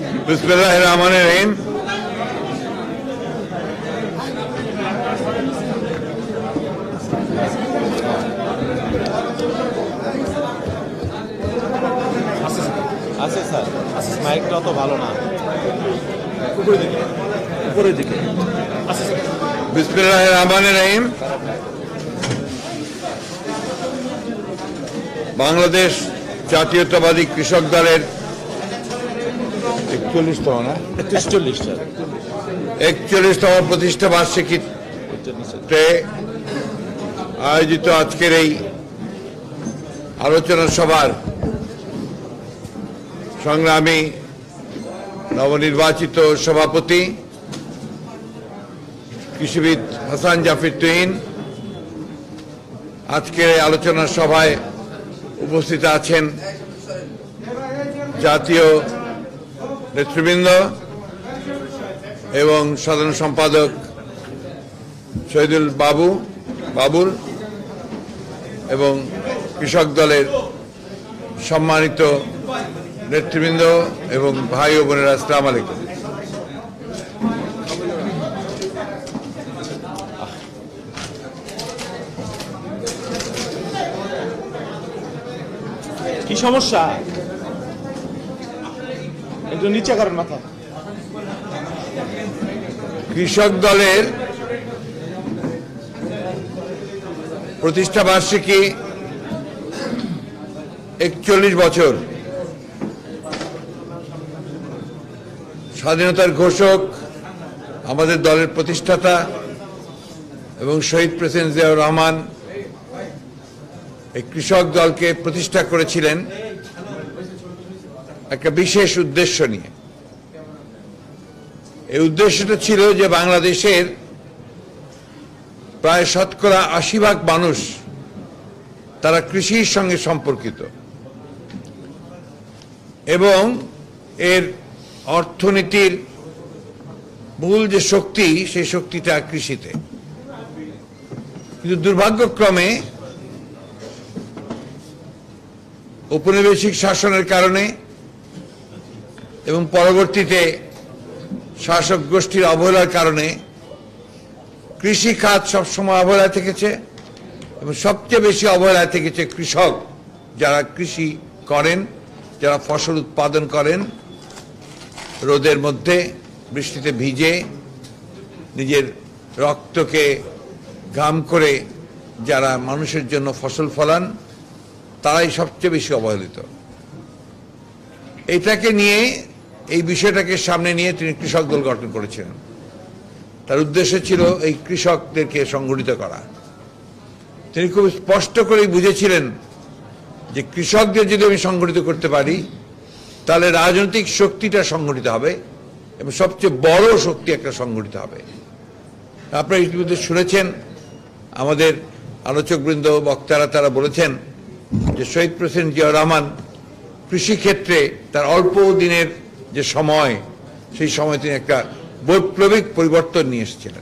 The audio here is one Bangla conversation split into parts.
বিসমিল্লাহির রহমানির রহিম। আছে স্যার, মাইকটা অত ভালো না, উপরের দিকে। বিসমিল্লাহির রহমানির রহিম। বাংলাদেশ জাতীয়তাবাদী কৃষক দলের 41তম প্রতিষ্ঠা বার্ষিকীতে আয়োজিত আজকের এই আলোচনা সভার সংগ্রামী নবনির্বাচিত সভাপতি কৃষিবিদ হাসান জাফর তুহিন, আজকের এই আলোচনা সভায় উপস্থিত আছেন জাতীয় নেতৃবৃন্দ এবং সাধারণ সম্পাদক শহীদুল বাবুল এবং কৃষক দলের সম্মানিত নেতৃবৃন্দ এবং ভাই ও বোনেরা, আসসালামু আলাইকুম। কি সমস্যা? একটু নিচে করেন মাথা। কৃষক দলের প্রতিষ্ঠা বার্ষিকী 41 বছর। স্বাধীনতার ঘোষক, আমাদের দলের প্রতিষ্ঠাতা এবং শহীদ প্রেসিডেন্ট জিয়াউর রহমান এই কৃষক দলকে প্রতিষ্ঠা করেছিলেন একটা বিশেষ উদ্দেশ্য নিয়ে। এই উদ্দেশ্যটা ছিল যে বাংলাদেশের প্রায় 80% মানুষ তারা কৃষির সঙ্গে সম্পর্কিত এবং এর অর্থনীতির মূল যে শক্তি, সেই শক্তিটা কৃষিতে। কিন্তু দুর্ভাগ্যক্রমে ঔপনিবেশিক শাসনের কারণে এবং পরবর্তীতে শাসক গোষ্ঠীর অবহেলার কারণে কৃষি খাত সবসময় অবহেলায় থেকেছে এবং সবচেয়ে বেশি অবহেলায় থেকেছে কৃষক, যারা কৃষি করেন, যারা ফসল উৎপাদন করেন, রোদের মধ্যে বৃষ্টিতে ভিজে নিজের রক্তকে ঘাম করে যারা মানুষের জন্য ফসল ফলান, তারাই সবচেয়ে বেশি অবহেলিত। এটাকে নিয়ে, এই বিষয়টাকে সামনে নিয়ে তিনি কৃষক দল গঠন করেছিলেন। তার উদ্দেশ্য ছিল এই কৃষকদেরকে সংগঠিত করা। তিনি খুব স্পষ্ট করেই বুঝেছিলেন যে কৃষকদের যদি আমি সংগঠিত করতে পারি তাহলে রাজনৈতিক শক্তিটা সংগঠিত হবে এবং সবচেয়ে বড় শক্তি একটা সংগঠিত হবে। আপনারা ইতিমধ্যে শুনেছেন, আমাদের আলোচকবৃন্দ, বক্তারা তারা বলেছেন যে শহীদ প্রেসিডেন্ট জিয়াউর রহমান কৃষিক্ষেত্রে তার অল্প দিনের যে সময়, সেই সময় তিনি একটা বৈপ্লবিক পরিবর্তন নিয়ে এসেছিলেন।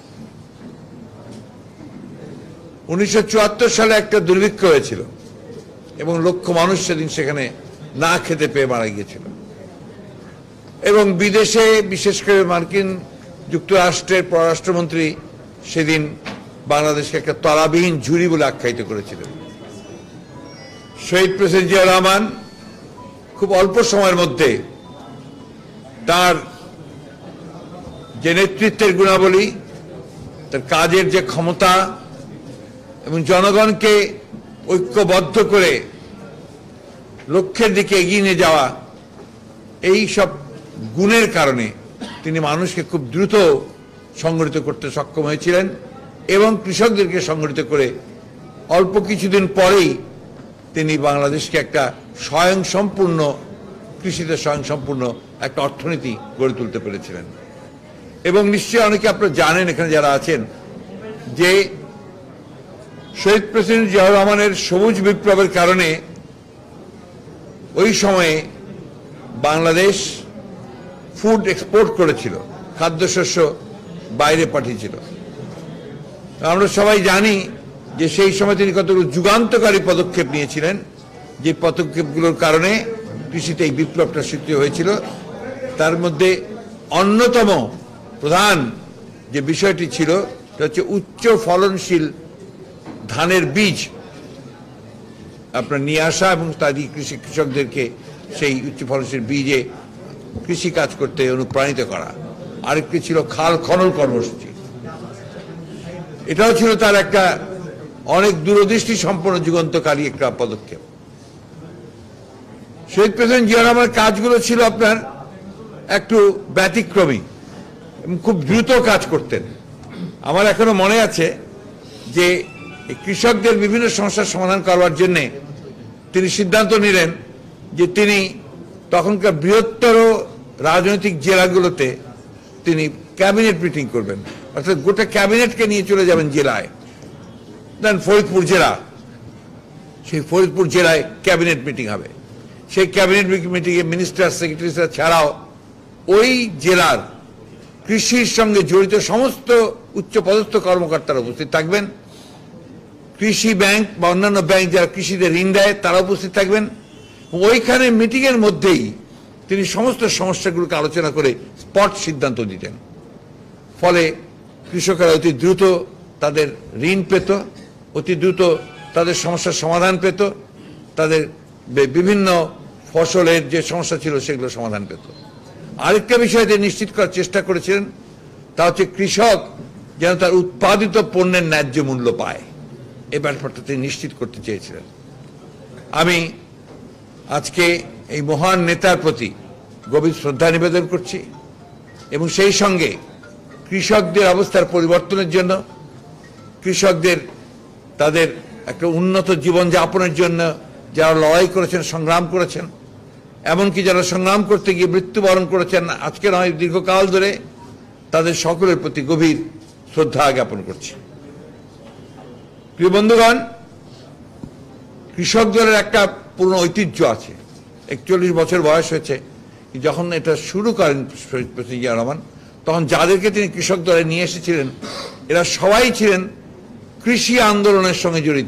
1974 সালে একটা দুর্ভিক্ষ হয়েছিল এবং লক্ষ মানুষ সেদিন সেখানে না খেতে পেয়ে মারা গিয়েছিল এবং বিদেশে, বিশেষ করে মার্কিন যুক্তরাষ্ট্রের পররাষ্ট্রমন্ত্রী সেদিন বাংলাদেশকে একটা তলাবিহীন ঝুড়ি বলে আখ্যায়িত করেছিলেন। শহীদ প্রেসিডেন্ট জিয়াউর রহমান খুব অল্প সময়ের মধ্যে তার যে নেতৃত্বের গুণাবলী, তার কাজের যে ক্ষমতা এবং জনগণকে ঐক্যবদ্ধ করে লক্ষ্যের দিকে এগিয়ে নিয়ে যাওয়া, এই সব গুণের কারণে তিনি মানুষকে খুব দ্রুত সংগঠিত করতে সক্ষম হয়েছিলেন এবং কৃষকদেরকে সংগঠিত করে অল্প কিছুদিন পরেই তিনি বাংলাদেশকে একটা স্বয়ংসম্পূর্ণ, কৃষিতে স্বয়ংসম্পূর্ণ একটা অর্থনীতি গড়ে তুলতে পেরেছিলেন। এবং নিশ্চয়ই অনেকে আপনারা জানেন এখানে যারা আছেন যে শহীদ প্রেসিডেন্ট জিয়াউর রহমানের সবুজ বিপ্লবের কারণে ওই সময়ে বাংলাদেশ ফুড এক্সপোর্ট করেছিল, খাদ্যশস্য বাইরে পাঠিয়েছিল। আমরা সবাই জানি যে সেই সময় তিনি কতগুলো যুগান্তকারী পদক্ষেপ নিয়েছিলেন, যে পদক্ষেপগুলোর কারণে কৃষিতে এই বিপ্লবটা সৃষ্টি হয়েছিল তার মধ্যে অন্যতম প্রধান যে বিষয়টি ছিল তা হচ্ছে উচ্চ ফলনশীল ধানের বীজ আপনার নিয়ে আসা এবং তাদের কৃষকদেরকে সেই উচ্চ ফলনশীল বীজে কৃষি কাজ করতে অনুপ্রাণিত করা। আরেকটি ছিল খাল খনন কর্মসূচি। এটাও ছিল তার একটা অনেক দূরদৃষ্টি সম্পন্ন যুগান্তকারী একটা পদক্ষেপ। শহীদ প্রেসিডেন্ট জিয়া রহমানের কাজগুলো ছিল আপনার একটু ব্যতিক্রমী এবং খুব দ্রুত কাজ করতেন। আমার এখনো মনে আছে যে কৃষকদের বিভিন্ন সমস্যার সমাধান করবার জন্য তিনি সিদ্ধান্ত নিলেন যে তিনি তখনকার বৃহত্তর রাজনৈতিক জেলাগুলোতে তিনি ক্যাবিনেট মিটিং করবেন, অর্থাৎ গোটা ক্যাবিনেটকে নিয়ে চলে যাবেন জেলায়। দেন ফরিদপুর জেলা, সেই ফরিদপুর জেলায় ক্যাবিনেট মিটিং হবে। সেই ক্যাবিনেট মিটিংয়ে মিনিস্টার সেক্রেটারি ছাড়াও ওই জেলার কৃষির সঙ্গে জড়িত সমস্ত উচ্চপদস্থ কর্মকর্তারা উপস্থিত থাকবেন। কৃষি ব্যাংক বা অন্যান্য ব্যাংক যারা কৃষিদের ঋণ দেয় তারা উপস্থিত থাকবেন। ওইখানে মিটিংয়ের মধ্যেই তিনি সমস্ত সমস্যাগুলোকে আলোচনা করে স্পট সিদ্ধান্ত দিতেন। ফলে কৃষকেরা অতি দ্রুত তাদের ঋণ পেত, অতি দ্রুত তাদের সমস্যার সমাধান পেত, তাদের বিভিন্ন ফসলের যে সমস্যা ছিল সেগুলো সমাধান পেত। আরেকটা বিষয় তিনি নিশ্চিত করার চেষ্টা করেছিলেন, তা হচ্ছে কৃষক যেন তার উৎপাদিত পণ্যের ন্যায্য মূল্য পায়। এই ব্যাপারটা তিনি নিশ্চিত করতে চেয়েছিলেন। আমি আজকে এই মহান নেতার প্রতি গভীর শ্রদ্ধা নিবেদন করছি এবং সেই সঙ্গে কৃষকদের অবস্থার পরিবর্তনের জন্য, কৃষকদের তাদের একটা উন্নত জীবনযাপনের জন্য যারা লড়াই করেছেন, সংগ্রাম করেছেন, এমনকি যারা সংগ্রাম করতে গিয়ে মৃত্যুবরণ করেছেন আজকে নয় দীর্ঘকাল ধরে, তাদের সকলের প্রতি গভীর শ্রদ্ধা জ্ঞাপন করছি। প্রিয় বন্ধুগণ, কৃষকদের একটা পুরনো ঐতিহ্য আছে। 41 বছর বয়স হয়েছে যখন এটা শুরু করেন শহীদ প্রেসিডেন্ট জিয়া রহমান, তখন যাদেরকে তিনি কৃষক দলে নিয়ে এসেছিলেন এরা সবাই ছিলেন কৃষি আন্দোলনের সঙ্গে জড়িত।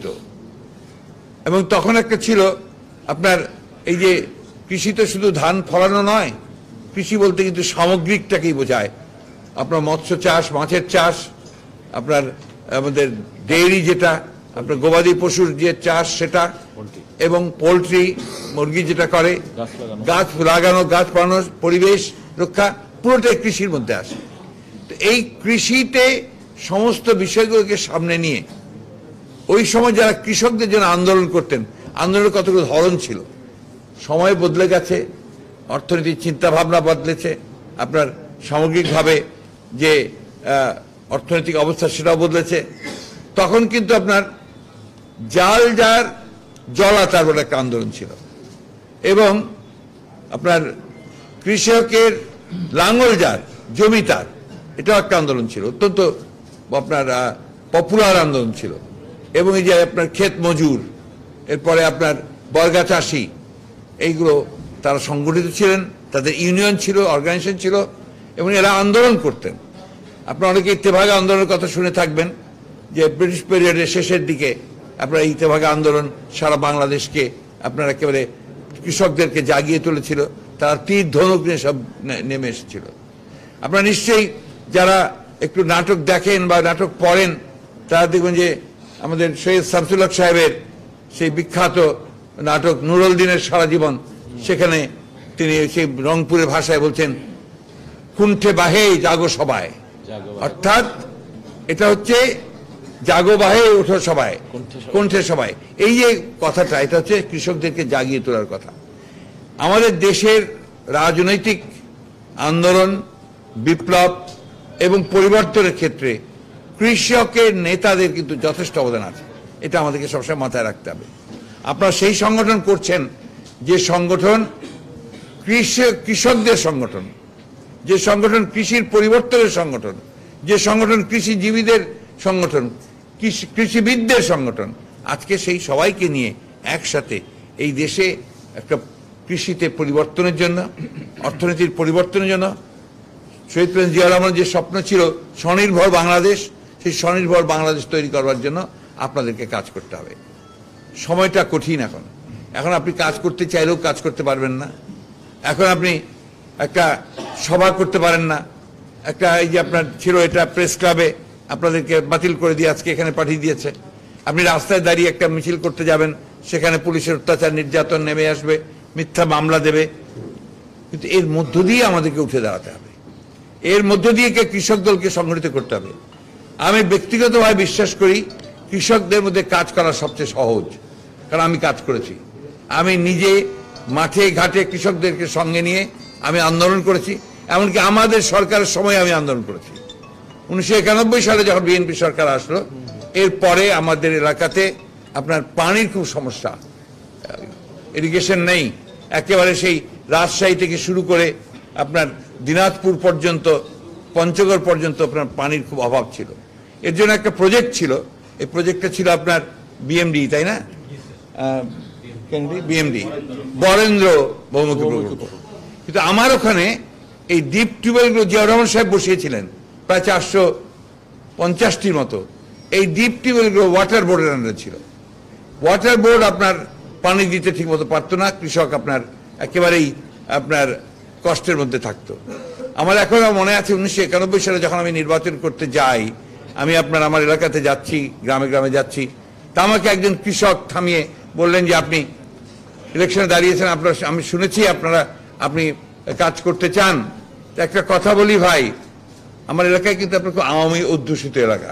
এবং তখন একটা ছিল আপনার এই যে কৃষিতে শুধু ধান ফলানো নয়, কৃষি বলতে কিন্তু সামগ্রিকটাকেই বোঝায়। আপনার মৎস্য চাষ, মাছের চাষ, আপনার আমাদের ডেইরি যেটা আপনার গবাদি পশুর যে চাষ সেটা, এবং পোলট্রি মুরগি যেটা করে, গাছ লাগানো, গাছ বানানো, পরিবেশ রক্ষা, পুরোটাই কৃষির মধ্যে আসে। তো এই কৃষিতে সমস্ত বিষয়গুলোকে সামনে নিয়ে ওই সময় যারা কৃষকদের জন্য আন্দোলন করতেন, আন্দোলনের কতগুলো ধরন ছিল। সময় বদলে গেছে, অর্থনীতির চিন্তা ভাবনা বদলেছে, আপনার সামগ্রিকভাবে যে অর্থনৈতিক অবস্থা সেটাও বদলেছে। তখন কিন্তু আপনার জাল যার জলা তার বলে একটা আন্দোলন ছিল, এবং আপনার কৃষকের লাঙ্গল যার জমিদার, এটাও একটা আন্দোলন ছিল, অত্যন্ত আপনার পপুলার আন্দোলন ছিল। এবং এই যে আপনার ক্ষেত মজুর, এরপরে আপনার বর্গা চাষি, এইগুলো তারা সংগঠিত ছিলেন, তাদের ইউনিয়ন ছিল, অর্গানাইজেশন ছিল, এবং এরা আন্দোলন করতেন। আপনারা অনেকে ইত্তেফাক আন্দোলনের কথা শুনে থাকবেন, যে ব্রিটিশ পিরিয়ডের শেষের দিকে আপনার ইত্তেফাক আন্দোলন সারা বাংলাদেশকে আপনার একেবারে কৃষকদেরকে জাগিয়ে তুলেছিল। তারা তীর ধনুক নিয়ে সব নেমে এসেছিল। আপনারা নিশ্চয়ই যারা একটু নাটক দেখেন বা নাটক পড়েন তারা দেখবেন যে আমাদের সৈয়দ শামসুল হক সাহেবের সেই বিখ্যাত নাটক নুরুল দিনের সারা জীবন, সেখানে তিনি সেই রংপুরের ভাষায় বলছেন, কুণ্ঠে বাহে জাগো সবাই, অর্থাৎ এটা হচ্ছে জাগো বাহে ওঠো সবাই, কণ্ঠে সবাই। এই যে কথাটা, এটা হচ্ছে কৃষকদেরকে জাগিয়ে তোলার কথা। আমাদের দেশের রাজনৈতিক আন্দোলন, বিপ্লব এবং পরিবর্তনের ক্ষেত্রে কৃষকের নেতাদের কিন্তু যথেষ্ট অবদান আছে, এটা আমাদেরকে সবসময় মাথায় রাখতে হবে। আপনারা সেই সংগঠন করছেন যে সংগঠন কৃষকদের সংগঠন, যে সংগঠন কৃষির পরিবর্তনের সংগঠন, যে সংগঠন কৃষিজীবীদের সংগঠন, কৃষিবিদদের সংগঠন। আজকে সেই সবাইকে নিয়ে একসাথে এই দেশে একটা কৃষিতে পরিবর্তনের জন্য, অর্থনীতির পরিবর্তনের জন্য, শহীদ প্রেসিডেন্ট জিয়া রহমানের যে স্বপ্ন ছিল স্বনির্ভর বাংলাদেশ, সেই স্বনির্ভর বাংলাদেশ তৈরি করবার জন্য আপনাদেরকে কাজ করতে হবে। সময়টা কঠিন। এখন আপনি কাজ করতে চাইলেও কাজ করতে পারবেন না। এখন আপনি একটা সভা করতে পারেন না, একটা এই যে আপনার ছিল এটা প্রেস ক্লাবে আপনাদেরকে বাতিল করে দিয়ে আজকে এখানে পাঠিয়ে দিয়েছে। আপনি রাস্তায় দাঁড়িয়ে একটা মিছিল করতে যাবেন, সেখানে পুলিশের অত্যাচার নির্যাতন নেমে আসবে, মিথ্যা মামলা দেবে। কিন্তু এর মধ্য দিয়ে আমাদেরকে উঠে দাঁড়াতে হবে, এর মধ্য দিয়ে কৃষক দলকে সংগঠিত করতে হবে। আমি ব্যক্তিগতভাবে বিশ্বাস করি কৃষকদের মধ্যে কাজ করা সবচেয়ে সহজ, কারণ আমি কাজ করেছি। আমি নিজে মাঠে ঘাটে কৃষকদেরকে সঙ্গে নিয়ে আমি আন্দোলন করেছি, এমনকি আমাদের সরকারের সময় আমি আন্দোলন করেছি। 1991 সালে যখন বিএনপি সরকার আসলো, এরপরে আমাদের এলাকাতে আপনার পানির খুব সমস্যা, ইরিগেশন নেই, একেবারে সেই রাজশাহী থেকে শুরু করে আপনার দিনাজপুর পর্যন্ত, পঞ্চগড় পর্যন্ত আপনার পানির খুব অভাব ছিল। এর জন্য একটা প্রজেক্ট ছিল, এই প্রজেক্টটা ছিল আপনার বিএমডি, তাই না? বিএমডি, বরেন্দ্র বহুমুখী প্রকল্প। কিন্তু আমার ওখানে এই ডিপ টিউবওয়েলগুলো জিয়াউর রহমান সাহেব বসিয়েছিলেন, প্রায় 450টির মতো। এই ডিপ টিউবওয়েলগুলো ওয়াটার বোর্ডের আন্ডারে ছিল। ওয়াটার বোর্ড আপনার পানি দিতে ঠিক মতো পারতো না, কৃষক আপনার একেবারেই আপনার কষ্টের মধ্যে থাকতো। আমার এখনো মনে আছে 1991 সালে যখন আমি নির্বাচন করতে যাই, আমি আমার এলাকাতে যাচ্ছি, গ্রামে গ্রামে যাচ্ছি, তা আমাকে একজন কৃষক থামিয়ে বললেন যে আপনি ইলেকশনে দাঁড়িয়েছেন, আমি শুনেছি আপনি কাজ করতে চান। একটা কথা বলি ভাই, আমার এলাকায় কিন্তু আপনার আওয়ামী অধ্যুষিত এলাকা,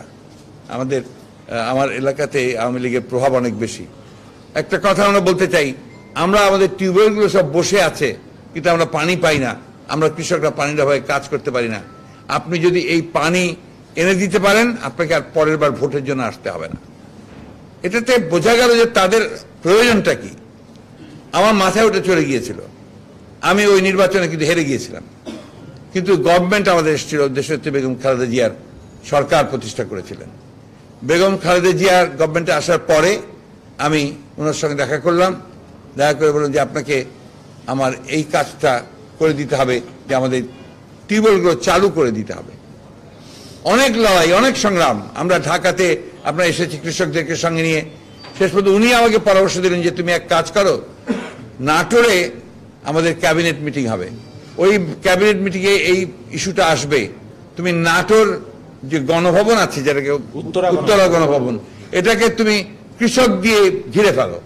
আমার এলাকাতে আওয়ামী লীগের প্রভাব অনেক বেশি। একটা কথা আমরা বলতে চাই, আমরা আমাদের টিউবওয়েলগুলো সব বসে আছে, কিন্তু আমরা পানি পাই না, আমরা কৃষকরা পানির অভাবে কাজ করতে পারি না। আপনি যদি এই পানি এনে দিতে পারেন, আপনাকে আর পরের বার ভোটের জন্য আসতে হবে না। এটাতে বোঝা গেল যে তাদের প্রয়োজনটা কি। আমার মাথায় ওটা চলে গিয়েছিল। আমি ওই নির্বাচনে কিন্তু হেরে গিয়েছিলাম, কিন্তু গভর্নমেন্ট আমাদের এসেছিল, দেশনেত্রী বেগম খালেদা জিয়ার সরকার প্রতিষ্ঠা করেছিলেন। বেগম খালেদা জিয়ার গভর্নমেন্টে আসার পরে আমি ওনার সঙ্গে দেখা করলাম, দেখা করে বললাম যে আপনাকে আমার এই কাজটা করে দিতে হবে, যে আমাদের টিউবওয়েলগুলো চালু করে দিতে হবে। অনেক লড়াই, অনেক সংগ্রাম, আমরা ঢাকাতে আপনার এসেছি কৃষকদেরকে সঙ্গে নিয়ে। শেষ পর্যন্ত উনি আমাকে পরামর্শ দিলেন যে তুমি এক কাজ করো, নাটোরে আমাদের ক্যাবিনেট মিটিং হবে, ওই ক্যাবিনেট মিটিংয়ে এই ইস্যুটা আসবে, তুমি নাটোর যে গণভবন আছে, যেটাকে উত্তরা গণভবন, এটাকে তুমি কৃষক দিয়ে ঘিরে ফেলো।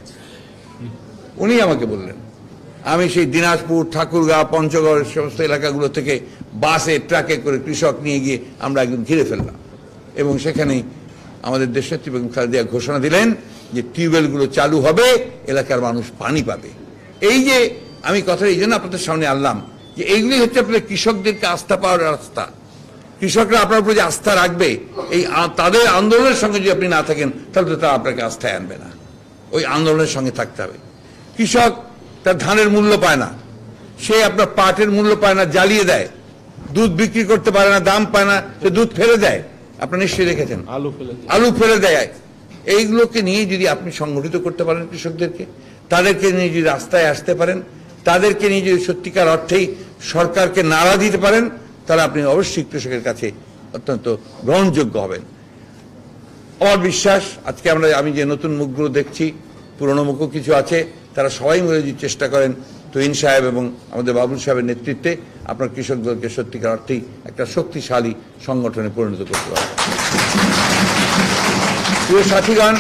উনি আমাকে বললেন। আমি সেই দিনাজপুর, ঠাকুরগাঁও, পঞ্চগড় সমস্ত এলাকাগুলো থেকে বাসে ট্রাকে করে কৃষক নিয়ে গিয়ে আমরা একদম ঘিরে ফেললাম, এবং সেখানেই আমাদের দেশনেত্রী বেগম খালেদা জিয়া ঘোষণা দিলেন যে টিউবওয়েলগুলো চালু হবে, এলাকার মানুষ পানি পাবে। এই যে আমি কথাটা এই জন্য আপনাদের সামনে আনলাম যে এইগুলি হচ্ছে আপনাদের কৃষকদেরকে আস্থা পাওয়ার রাস্তা। কৃষকরা আপনার উপরে যে আস্থা রাখবে, এই তাদের আন্দোলনের সঙ্গে যদি আপনি না থাকেন, তাহলে তো তারা আপনাকে আস্থায় আনবে না। ওই আন্দোলনের সঙ্গে থাকতে হবে। কৃষক তার ধানের মূল্য পায় না, সে আপনার পাটের মূল্য পায় না, জ্বালিয়ে দেয়, দুধ বিক্রি করতে পারে না, দাম পায় না, সে দুধ ফেলে দেয়। আপনারা নিশ্চয়ই দেখেছেন, আলু ফেলে দেয়। এইগুলোকে নিয়ে যদি আপনি সংগঠিত করতে পারেন কৃষকদেরকে, তাদেরকে নিয়ে যদি রাস্তায় আসতে পারেন, তাদেরকে নিয়ে যদি সত্যিকার অর্থেই সরকারকে নাড়া দিতে পারেন, তাহলে আপনি অবশ্যই কৃষকের কাছে অত্যন্ত গ্রহণযোগ্য হবেন। আমার বিশ্বাস আজকে আমি যে নতুন মুখগুলো দেখছি, পুরনো মুখও কিছু আছে, তারা সবাই মিলে যদি চেষ্টা করেন, তুহিন সাহেব এবং আমাদের বাবুল সাহেবের নেতৃত্বে আপনার কৃষক দলকে সত্যিকার অর্থেই একটা শক্তিশালী সংগঠনে পরিণত করতে পারবেন। প্রিয় সাথীগণ,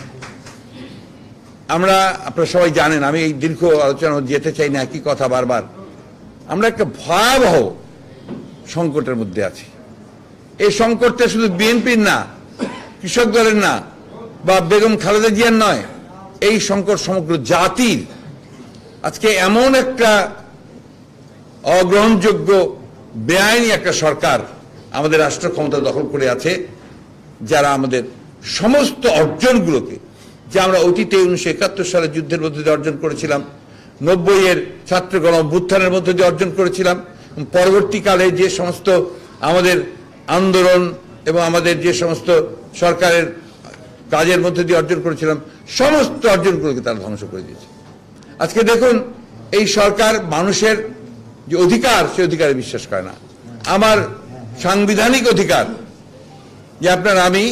আপনারা সবাই জানেন, আমি এই দীর্ঘ আলোচনা যেতে চাই না, একই কথা বারবার। আমরা একটা ভয়াবহ সংকটের মধ্যে আছি। এই সংকটটা শুধু বিএনপির না, কৃষক দলের না, বা বেগম খালেদা জিয়ার নয়, এই সংকট সমগ্র জাতির। আজকে এমন একটা অগ্রহণযোগ্য বেআইনি একটা সরকার আমাদের রাষ্ট্র ক্ষমতা দখল করে আছে, যারা আমাদের সমস্ত অর্জনগুলোকে, যে আমরা অতীতে 1971 সালে যুদ্ধের মধ্যে দিয়ে অর্জন করেছিলাম, 90-এর ছাত্র গণ অভ্যুত্থানের মধ্যে দিয়ে অর্জন করেছিলাম, পরবর্তীকালে যে সমস্ত আমাদের আন্দোলন এবং আমাদের যে সমস্ত সরকারের কাজের মধ্যে দিয়ে অর্জন করেছিলাম, সমস্ত অর্জনগুলোকে তারা ধ্বংস করে দিয়েছে। আজকে দেখুন, এই সরকার মানুষের যে অধিকার, সে অধিকারে বিশ্বাস করে না। আমার সাংবিধানিক অধিকার যে আমি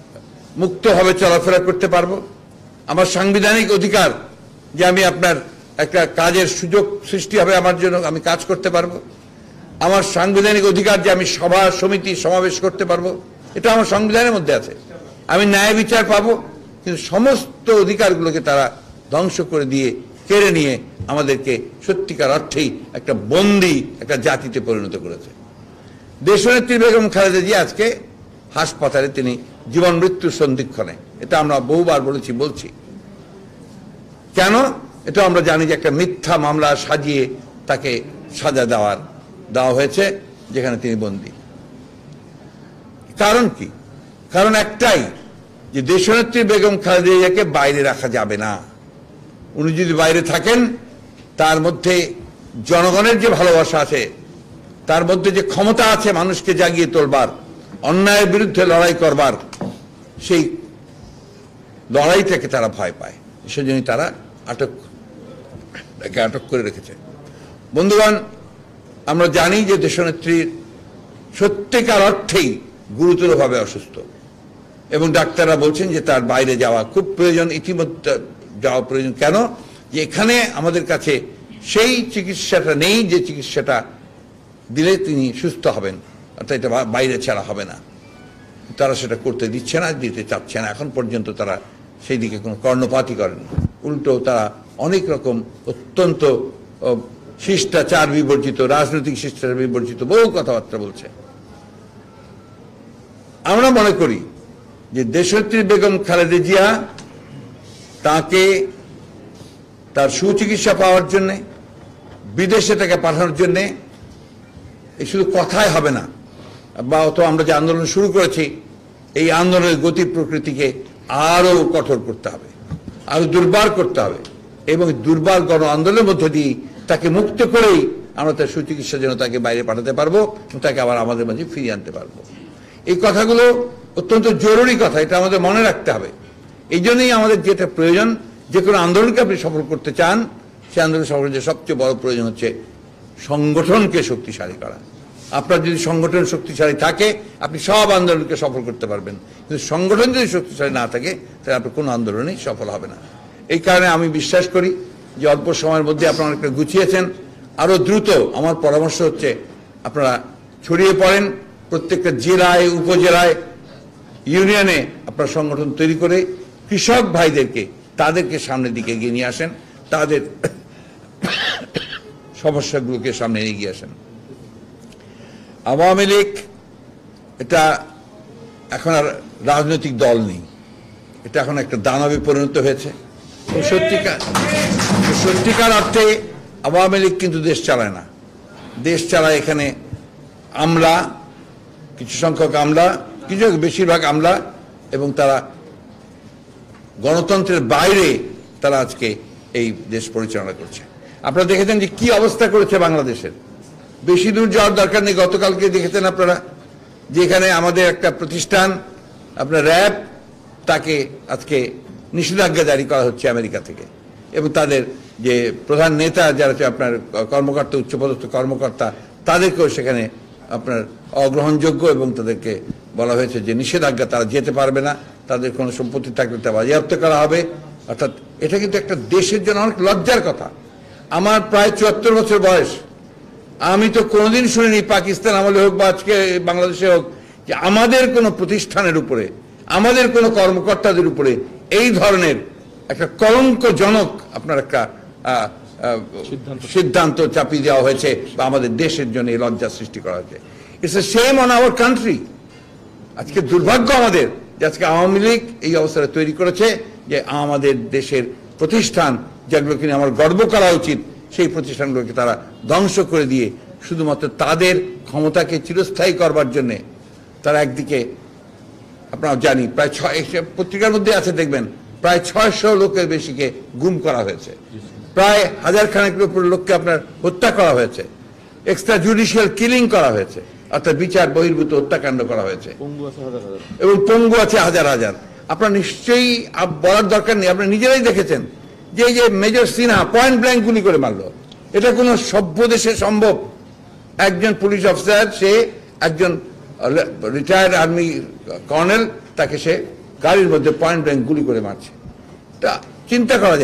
মুক্তভাবে চলাফেরা করতে পারবো, আমার সাংবিধানিক অধিকার যে আমি একটা কাজের সুযোগ সৃষ্টি হবে আমার জন্য, আমি কাজ করতে পারবো। আমার সাংবিধানিক অধিকার যে আমি সভা সমিতি সমাবেশ করতে পারবো, এটা আমার সংবিধানের মধ্যে আছে। আমি ন্যায় বিচার পাবো। কিন্তু সমস্ত অধিকারগুলোকে তারা ধ্বংস করে দিয়ে, কেড়ে নিয়ে আমাদেরকে সত্যিকার অর্থেই একটা বন্দী একটা জাতিতে পরিণত করেছে। দেশনেত্রী বেগম খালেদা জিয়া আজকে হাসপাতালে, তিনি জীবন মৃত্যুর সন্ধিক্ষণে। এটা আমরা বহুবার বলছি। কেন? এটা আমরা জানি যে একটা মিথ্যা মামলা সাজিয়ে তাকে সাজা দেওয়া হয়েছে, যেখানে তিনি বন্দী। কারণ কি? কারণ একটাই, যে দেশনেত্রী বেগম খালেদা জিয়াকে বাইরে রাখা যাবে না। উনি যদি বাইরে থাকেন, তার মধ্যে জনগণের যে ভালোবাসা আছে, তার মধ্যে যে ক্ষমতা আছে মানুষকে জাগিয়ে তোলবার, অন্যায়ের বিরুদ্ধে লড়াই করবার, সেই লড়াইটাকে তারা ভয় পায়। সেজন্য তারা আটক করে রেখেছে। বন্ধুগণ, আমরা জানি যে দেশনেত্রীর সত্যিকার অর্থেই গুরুতরভাবে অসুস্থ, এবং ডাক্তাররা বলছেন যে তার বাইরে যাওয়া খুব প্রয়োজন, ইতিমধ্যে যাওয়া প্রয়োজন। কেন? যে এখানে আমাদের কাছে সেই চিকিৎসাটা নেই, যে চিকিৎসাটা দিলে তিনি সুস্থ হবেন, অর্থাৎ এটা বাইরে ছাড়া হবে না। তারা সেটা করতে দিচ্ছে না, দিতে চাচ্ছে না। এখন পর্যন্ত তারা সেই দিকে কোনো কর্ণপাতই করেন। উল্টো তারা অনেক রকম অত্যন্ত শিষ্টাচার বিবর্জিত, রাজনৈতিক শিষ্টাচার বিবর্জিত বহু কথাবার্তা বলছে। আমরা মনে করি যে দেশনেত্রী বেগম খালেদা জিয়া, তাকে তার সুচিকিৎসা পাওয়ার জন্যে, বিদেশে তাকে পাঠানোর জন্যে এই শুধু কথাই হবে না, বা তো আমরা যে আন্দোলন শুরু করেছি, এই আন্দোলনের গতি প্রকৃতিকে আরো কঠোর করতে হবে, আরো দুর্বার করতে হবে, এবং দুর্বার গণ আন্দোলনের মধ্য দিয়ে তাকে মুক্ত করেই আমরা তার সুচিকিৎসার জন্য তাকে বাইরে পাঠাতে পারবো, তাকে আবার আমাদের মাঝে ফিরিয়ে আনতে পারবো। এই কথাগুলো অত্যন্ত জরুরি কথা, এটা আমাদের মনে রাখতে হবে। এই জন্যই আমাদের যেটা প্রয়োজন, যে কোনো আন্দোলনকে আপনি সফল করতে চান, সেই আন্দোলন সফলের যে সবচেয়ে বড় প্রয়োজন হচ্ছে সংগঠনকে শক্তিশালী করা। আপনার যদি সংগঠন শক্তিশালী থাকে, আপনি সব আন্দোলনকে সফল করতে পারবেন। কিন্তু সংগঠন যদি শক্তিশালী না থাকে, তাহলে আপনার কোনো আন্দোলনই সফল হবে না। এই কারণে আমি বিশ্বাস করি যে অল্প সময়ের মধ্যে আপনারা অনেকটা গুছিয়েছেন। আরো দ্রুত আমার পরামর্শ হচ্ছে আপনারা ছড়িয়ে পড়েন, প্রত্যেকটা জেলায়, উপজেলায়, ইউনিয়নে আপনার সংগঠন তৈরি করে কৃষক ভাইদেরকে, তাদেরকে সামনের দিকে এগিয়ে নিয়ে আসেন, তাদের সমস্যাগুলোকে সামনে এগিয়ে আসেন। আওয়ামী লীগ এটা এখন আর রাজনৈতিক দল নেই, এটা এখন একটা দানবে পরিণত হয়েছে। সত্যিকার অর্থে আওয়ামী লীগ কিন্তু দেশ চালায় না, দেশ চালায় এখানে আমলা, কিছু সংখ্যক আমলা, কিছু বেশিরভাগ আমলা, এবং তারা গণতন্ত্রের বাইরে তারা আজকে এই দেশ পরিচালনা করছে। আপনারা দেখেছেন যে কি অবস্থা করেছে বাংলাদেশের। বেশি দূর যাওয়ার দরকার নেই, গতকালকে দেখেছেন আপনারা যে এখানে আমাদের একটা প্রতিষ্ঠান, আপনার র্যাব, তাকে আজকে নিষেধাজ্ঞা জারি করা হচ্ছে আমেরিকা থেকে, এবং তাদের যে প্রধান নেতা যারা আপনার কর্মকর্তা, উচ্চপদস্থ কর্মকর্তা, তাদেরকেও সেখানে আপনার অগ্রহণযোগ্য, এবং তাদেরকে বলা হয়েছে যে নিষেধাজ্ঞা, তারা যেতে পারবে না, তাদের কোনো সম্পত্তি থাকলে তা বাজেয়াপ্ত করা হবে। অর্থাৎ এটা কিন্তু একটা দেশের জন্য অনেক লজ্জার কথা। আমার প্রায় 74 বছর বয়স, আমি তো কোনোদিন শুনিনি পাকিস্তান আমলে হোক বা আজকে বাংলাদেশে হোক, যে আমাদের কোনো প্রতিষ্ঠানের উপরে, আমাদের কোনো কর্মকর্তাদের উপরে এই ধরনের একটা কলঙ্কজনক আপনার একটা সিদ্ধান্ত চাপিয়ে দেওয়া হয়েছে, বা আমাদের দেশের জন্য এই লজ্জা সৃষ্টি করা হয়েছে। It's a shame on our country. আজকে দুর্ভাগ্য আমাদের যে আজকে আওয়ামী লীগ এই অবস্থাটা তৈরি করেছে, যে আমাদের দেশের প্রতিষ্ঠান যেগুলোকে নিয়ে আমার গর্ব করা উচিত, সেই প্রতিষ্ঠানগুলোকে তারা ধ্বংস করে দিয়ে শুধুমাত্র তাদের ক্ষমতাকে চিরস্থায়ী করবার জন্যে তারা একদিকে, আপনারা জানি প্রায় পত্রিকার মধ্যে আছে দেখবেন, প্রায় 600 লোকের বেশিকে গুম করা হয়েছে, প্রায় 1000 খানেকের উপর লোককে আপনার হত্যা করা হয়েছে, এক্সট্রা জুডিশিয়াল কিলিং করা হয়েছে, অর্থাৎ বিচার বহির্ভূত হত্যাকাণ্ড করা হয়েছে, এবং পঙ্গু আছে হাজার হাজার। আপনার নিশ্চয়ই বলার দরকার নেই, আপনারা নিজেরাই দেখেছেন যে এই যে মেজর সিনহা পয়েন্ট ব্ল্যাঙ্ক গুলি করে মারলো, এটা কোনো সভ্য দেশে সম্ভব? একজন পুলিশ অফিসার, সে একজন রিটায়ার্ড আর্মি কর্নেল, তাকে সে গাড়ির মধ্যে পয়েন্ট ব্ল্যাঙ্ক গুলি করে মারছে, তা চিন্তা করা যায় না।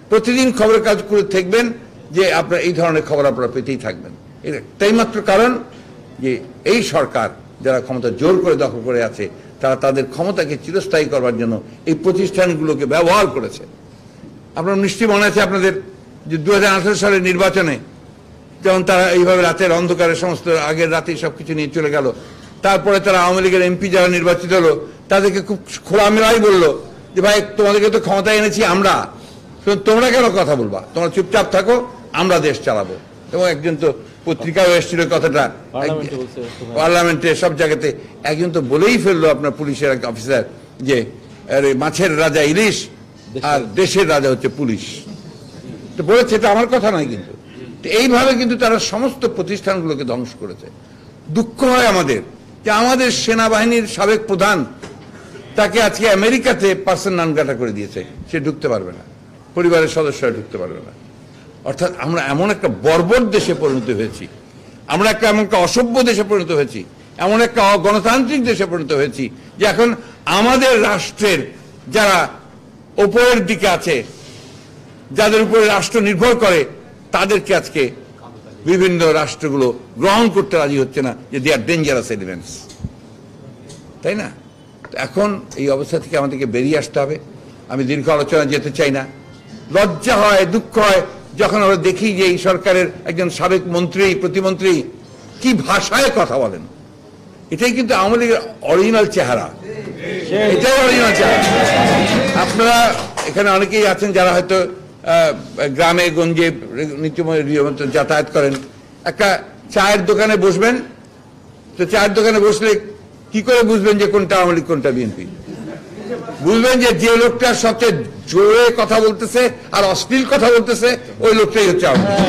প্রতিদিন খবরের কাজ করে থাকবেন যে আপনার এই ধরনের খবর আপনারা পেতেই থাকবেন। এটাই মাত্র কারণ যে এই সরকার যারা ক্ষমতা জোর করে দখল করে আছে তারা তাদের ক্ষমতাকে চিরস্থায়ী করবার জন্য এই প্রতিষ্ঠানগুলোকে ব্যবহার করেছে। আপনার নিশ্চয়ই মনে আছে আপনাদের যে 2018 সালের নির্বাচনে যেমন তারা এইভাবে রাতের অন্ধকারে সমস্ত আগের রাতেই সবকিছু নিয়ে চলে গেল। তারপরে তারা আওয়ামী লীগের এমপি যারা নির্বাচিত হলো তাদেরকে খুব খোলামেলাই বললো যে ভাই তোমাদেরকে তো ক্ষমতায় এনেছি আমরা, তোমরা কেন কথা বলবা, তোমরা চুপচাপ থাকো, আমরা দেশ চালাবো। এবং একজন তো পত্রিকায় এসেছিল কথাটা, পার্লামেন্টে সব জায়গাতে একজন তো বলেই ফেললো আপনার পুলিশের এক অফিসার যে আরে মাছের রাজা ইলিশ আর দেশের রাজা হচ্ছে পুলিশ। তো বলেছে, এটা আমার কথা নয় কিন্তু। এইভাবে কিন্তু তারা সমস্ত প্রতিষ্ঠানগুলোকে ধ্বংস করেছে। দুঃখ হয় আমাদের যে আমাদের সেনাবাহিনীর সাবেক প্রধান তাকে আজকে আমেরিকাতে পার্সন নন গ্রাটা করে দিয়েছে, সে ঢুকতে পারবে না, পরিবারের সদস্যরা ঢুকতে পারবে না। অর্থাৎ আমরা এমন একটা বর্বর দেশে পরিণত হয়েছি, আমরা এমন একটা অসভ্য দেশে পরিণত হয়েছি, এমন একটা অগণতান্ত্রিক দেশে পরিণত হয়েছি যে এখন আমাদের রাষ্ট্রের যারা ওপরের দিকে আছে, যাদের উপরে রাষ্ট্র নির্ভর করে, তাদেরকে আজকে বিভিন্ন রাষ্ট্রগুলো গ্রহণ করতে রাজি হচ্ছে না, যে দে আর ডেঞ্জারাস এলিমেন্টস, তাই না? এখন এই অবস্থা থেকে আমাদেরকে বেরিয়ে আসতে হবে। আমি দীর্ঘ আলোচনা যেতে চাই না। লজ্জা হয়, দুঃখ হয় যখন আমরা দেখি যে এই সরকারের একজন সাবেক মন্ত্রী, প্রতিমন্ত্রী কি ভাষায় কথা বলেন। এটাই কিন্তু আওয়ামী লীগের অরিজিনাল চেহারা, এটাই অরিজিনাল চেহারা। আপনারা এখানে অনেকেই আছেন যারা হয়তো গ্রামে গঞ্জে নিত্যমতো যাতায়াত করেন। একটা চায়ের দোকানে বসবেন, তো চায়ের দোকানে বসলে কি করে বুঝবেন যে কোনটা আওয়ামী লীগ কোনটা বিএনপি? বুঝবেন যে লোকটা সবচেয়ে জোরে কথা বলতেছে আর অশ্লীল কথা বলতেছে, ওই লোকটাই হচ্ছে আওয়ামী লীগ।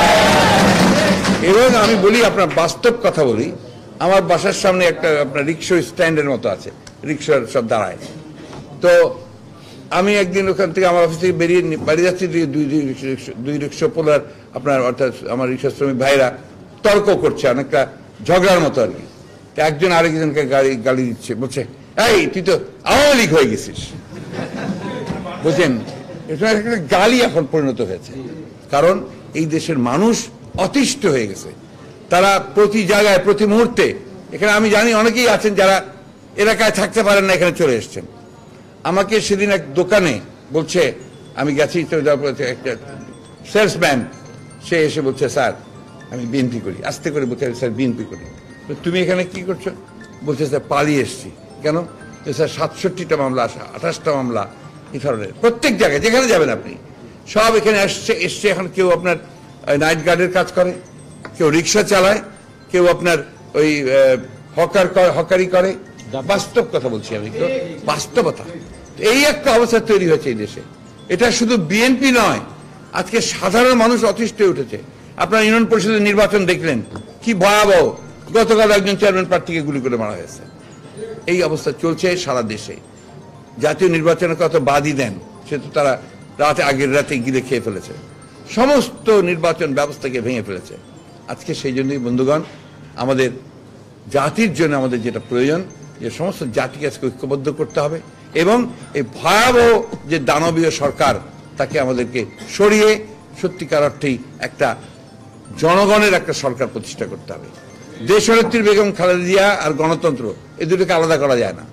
এবং আমি বলি, আপনার বাস্তব কথা বলি, আমার বাসার সামনে একটা আপনার রিক্সা স্ট্যান্ডের মতো আছে, রিক্সার সব দাঁড়ায়। তো আমি একদিন ওখান থেকে আমার অফিস থেকে বেরিয়ে বাড়ি যাচ্ছি, দুই রিক্সা পোলার আপনার অর্থাৎ আমার রিক্সা শ্রমিক ভাইরা তর্ক করছে, অনেকটা ঝগড়ার মতো আর কি। একজন আরেকজনকে গালি দিচ্ছে, বলছে এই তুই তো আওয়ামী লীগ হয়ে গেছিস। বুঝছেন, এটা একটা গালি এখন পরিণত হয়েছে। কারণ এই দেশের মানুষ অতিষ্ঠ হয়ে গেছে, তারা প্রতি জায়গায় প্রতি মুহূর্তে, এখানে আমি জানি অনেকেই আছেন যারা এলাকায় থাকতে পারেন না, এখানে চলে এসছেন। আমাকে সেদিন এক দোকানে বলছে, আমি গেছি তো, একটা সেলসম্যান সে এসে বলছে স্যার আমি বিএনপি করি, আস্তে করে বলছে স্যার বিএনপি করি। তুমি এখানে কি করছো? বলছে স্যার পালিয়ে এসছি। কেন? স্যার 67টা মামলা, 28টা মামলা, এই ধরনের প্রত্যেক জায়গায় যেখানে যাবেন আপনি সব এখানে এসছে। এখন কেউ আপনার নাইট গার্ডের কাজ করে, কেউ রিক্সা চালায়, কেউ আপনার ওই হকারি করে। বাস্তব কথা বলছি আমি, তো বাস্তবতা। এই একটা অবস্থা তৈরি হয়েছে এই দেশে। এটা শুধু বিএনপি নয়, আজকে সাধারণ মানুষ অতিষ্ঠ হয়ে উঠেছে। আপনার ইউনিয়ন পরিষদের নির্বাচন দেখলেন কি ভয়াবহ, গতকাল একজন চেয়ারম্যান প্রার্থীকে গুলি করে মারা হয়েছে। এই অবস্থা চলছে সারা দেশে। জাতীয় নির্বাচনের কথা বাদই দেন, সে তো তারা আগের রাতে গিলে খেয়ে ফেলেছে, সমস্ত নির্বাচন ব্যবস্থাকে ভেঙে ফেলেছে। আজকে সেই জন্যই বন্ধুগণ, আমাদের জাতির জন্য আমাদের যেটা প্রয়োজন, যে সমস্ত জাতিকে আজকে ঐক্যবদ্ধ করতে হবে এবং এই ভয়াবহ যে দানবীয় সরকার, তাকে আমাদেরকে সরিয়ে সত্যিকার অর্থেই একটা জনগণের একটা সরকার প্রতিষ্ঠা করতে হবে। দেশনেত্রী বেগম খালেদা জিয়া আর গণতন্ত্র, এই দুটোকে আলাদা করা যায় না।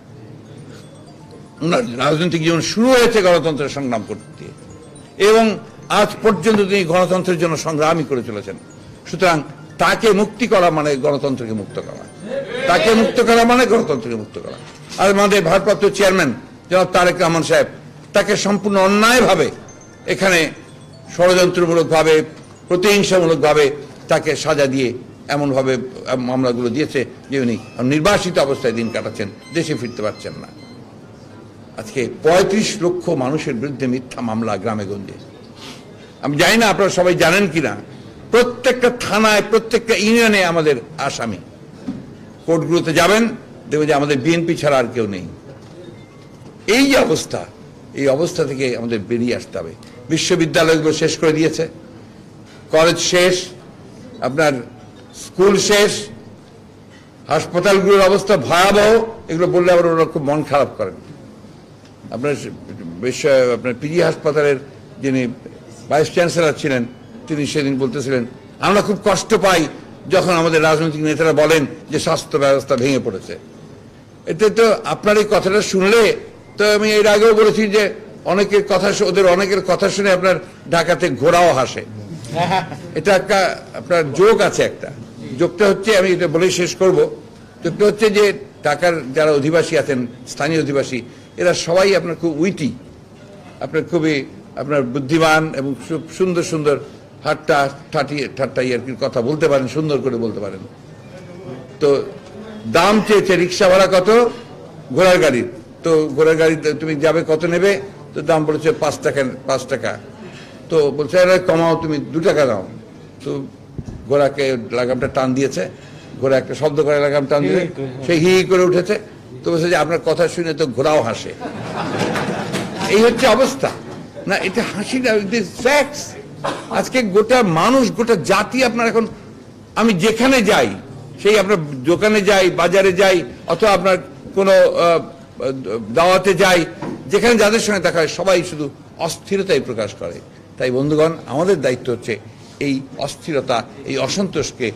রাজনৈতিক জীবন শুরু হয়েছে গণতন্ত্রের সংগ্রাম করতে, এবং আজ পর্যন্ত তিনি গণতন্ত্রের জন্য সংগ্রামই করে চলেছেন। সুতরাং তাকে মুক্তি করা মানে গণতন্ত্রকে মুক্ত করা, তাকে মুক্ত করা মানে গণতন্ত্রকে মুক্ত করা। আর আমাদের ভারপ্রাপ্ত চেয়ারম্যান জনাব তারেক রহমান সাহেব, তাকে সম্পূর্ণ অন্যায়ভাবে এখানে ষড়যন্ত্রমূলকভাবে, প্রতিহিংসামূলকভাবে তাকে সাজা দিয়ে এমনভাবে মামলাগুলো দিয়েছে যে উনি নির্বাসিত অবস্থায় দিন কাটাচ্ছেন, দেশে ফিরতে পারছেন না। আজকে 35 লক্ষ মানুষের বিরুদ্ধে মিথ্যা মামলা গ্রামে গঞ্জে। আমি জানি না আপনারা সবাই জানেন কিনা, প্রত্যেকটা থানায়, প্রত্যেকটা ইউনিয়নে আমাদের আসামি। কোর্টগুলোতে যাবেন, দেখবেন যে আমাদের বিএনপি ছাড়া আর কেউ নেই। এই যে অবস্থা, এই অবস্থা থেকে আমাদের বেরিয়ে আসতে হবে। বিশ্ববিদ্যালয়গুলো শেষ করে দিয়েছে, কলেজ শেষ, আপনার স্কুল শেষ, হাসপাতালগুলোর অবস্থা ভয়াবহ। এগুলো বললে আবার ওরা খুব মন খারাপ করেন। আপনার পিজি হাসপাতালের যিনি ভাইস চ্যান্সেলর ছিলেন, তিনি সেদিন বলতেছিলেন আমরা খুব কষ্ট পাই যখন আমাদের রাজনৈতিক নেতারা বলেন যে স্বাস্থ্য ব্যবস্থা ভেঙে পড়েছে। এতে তো আপনার এই কথাটা শুনলে, তো আমি এর আগেও বলেছি যে অনেকের কথা, ওদের অনেকের কথা শুনে আপনার ঢাকাতে ঘোড়াও হাসে। এটা একটা আপনার যোগ আছে, একটা যোগটা হচ্ছে, আমি এটা বলেই শেষ করব, যোগটা হচ্ছে যে ঢাকার যারা অধিবাসী আছেন, স্থানীয় অধিবাসী, এরা সবাই আপনার খুব উইটি, আপনার খুবই আপনার বুদ্ধিমান এবং খুব সুন্দর সুন্দর ঠাট্টাই আর কি কথা বলতে পারেন, সুন্দর করে বলতে পারেন। তো দাম চেয়েছে রিক্সা ভাড়া কত, ঘোড়ার গাড়ির, তো ঘোড়ার গাড়িতে তুমি যাবে কত নেবে, তো দাম বলেছে 5 টাকা। তো বলছে আরে কমাও, তুমি 2 টাকা দাও। তো ঘোড়াকে লাগামটা টান দিয়েছে, ঘোড়া একটা শব্দ করে লাগাম টান দিয়ে সে হি করে উঠেছে। তো বলছে যে আপনার কথা শুনে তো ঘোড়াও হাসে। এই হচ্ছে অবস্থা না, এটা হাসি না, ফ্যাক্টস। আজকে গোটা মানুষ, গোটা জাতি আপনার এখন, আমি যেখানে যাই, সেই আপনার দোকানে যাই, বাজারে যাই, অথবা আপনার কোনো দাওয়াতে যাই, যেখানে যাদের সঙ্গে দেখা হয় সবাই শুধু অস্থিরতাই প্রকাশ করে। তাই বন্ধুগণ, আমাদের দায়িত্ব হচ্ছে এই অস্থিরতা, এই অসন্তোষকে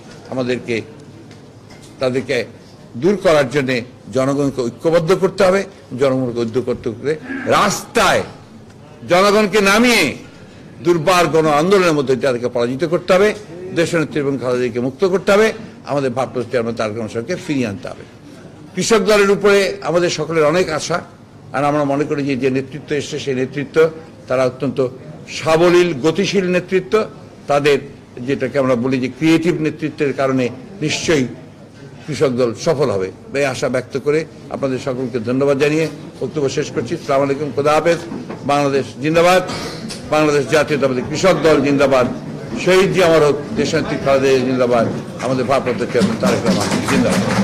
তাদেরকে দূর করার জন্যে জনগণকে ঐক্যবদ্ধ করতে হবে। জনগণকে ঐক্যবদ্ধ করে রাস্তায় জনগণকে নামিয়ে দুর্বার গণ আন্দোলনের মধ্যে তাদেরকে পরাজিত করতে হবে। দেশনেত্রী এবং খালেদাকে মুক্ত করতে হবে। আমাদের ভারপ্রাপ্ত চেয়ারম্যান তারেক রহমান সাহেবকে ফিরিয়ে আনতে হবে। কৃষক দলের উপরে আমাদের সকলের অনেক আশা, আর আমরা মনে করি যে নেতৃত্ব এসছে, সেই নেতৃত্ব তারা অত্যন্ত সাবলীল, গতিশীল নেতৃত্ব। তাদের যেটাকে আমরা বলি যে ক্রিয়েটিভ নেতৃত্বের কারণে নিশ্চয়ই কৃষক দল সফল হবে, এই আশা ব্যক্ত করে আপনাদের সকলকে ধন্যবাদ জানিয়ে বক্তব্য শেষ করছি। আসসালামু আলাইকুম, খোদা হাফেজ। বাংলাদেশ জিন্দাবাদ, বাংলাদেশ জাতীয়তাবাদী কৃষক দল জিন্দাবাদ, শহীদ জি আমার হোক, দেশনেত্রী খালেদা জিন্দাবাদ, আমাদের ভারপ্রাপ্ত চেয়ারম্যান তারেক রহমান জিন্দাবাদ।